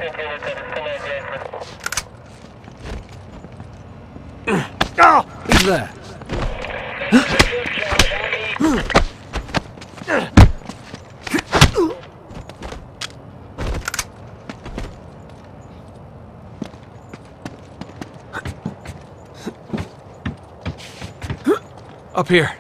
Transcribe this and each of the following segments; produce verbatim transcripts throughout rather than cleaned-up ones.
Oh! Who's there? Up here.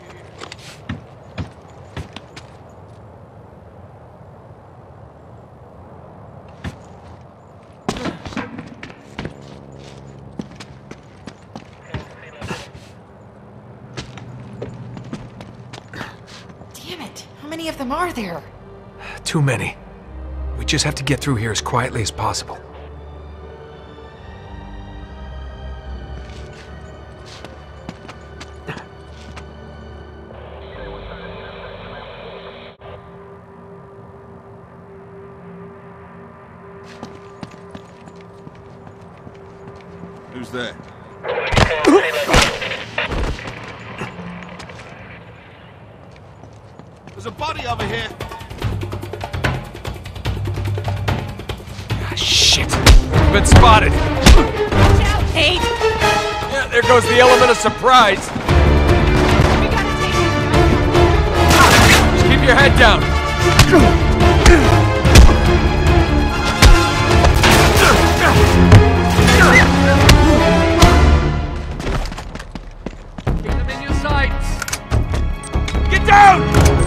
Damn it. How many of them are there? Too many. We just have to get through here as quietly as possible. Who's there? There's a body over here. Ah, shit! We've been spotted! Watch out, Kate! Yeah, there goes the element of surprise! We gotta take it! Just keep your head down! Keep them in your sights! Get down!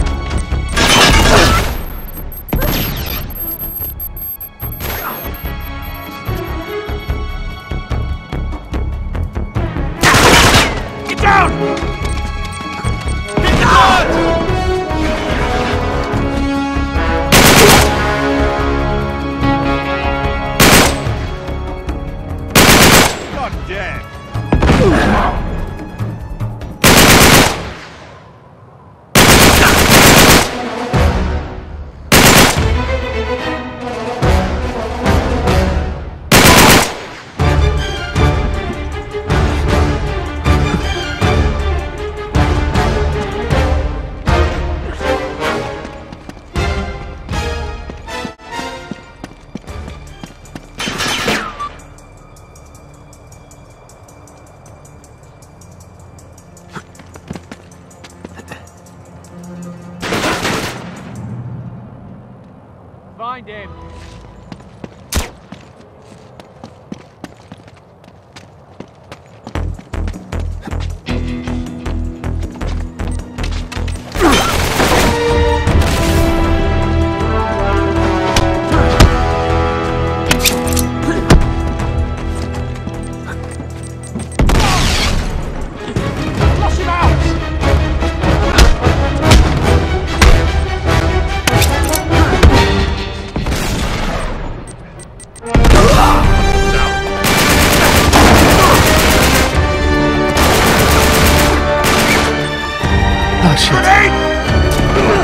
Get down! Get down! God damn. Find him. Flush him out! Oh, shit.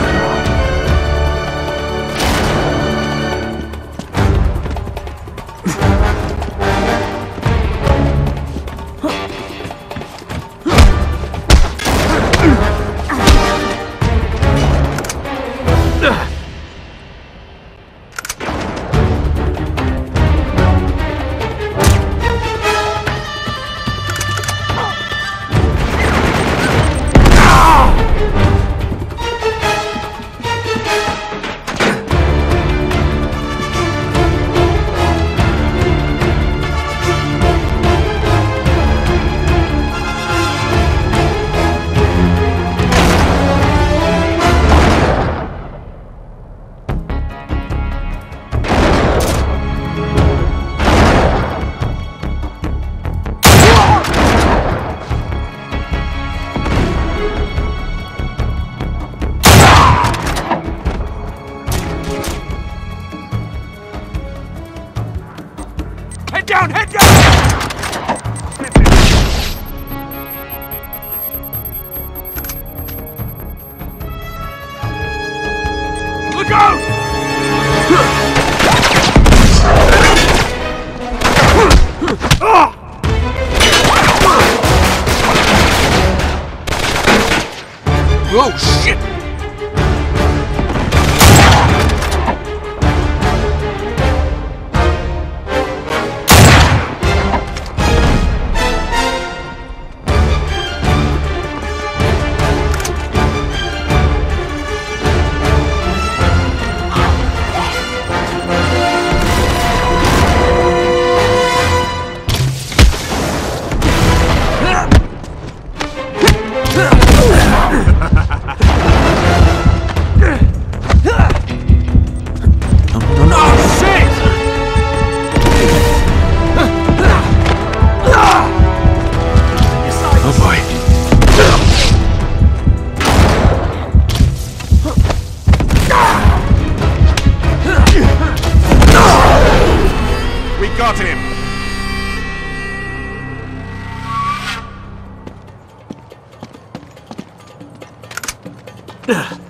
Head down! Head down! Look out! Oh, shit! got him! Ugh.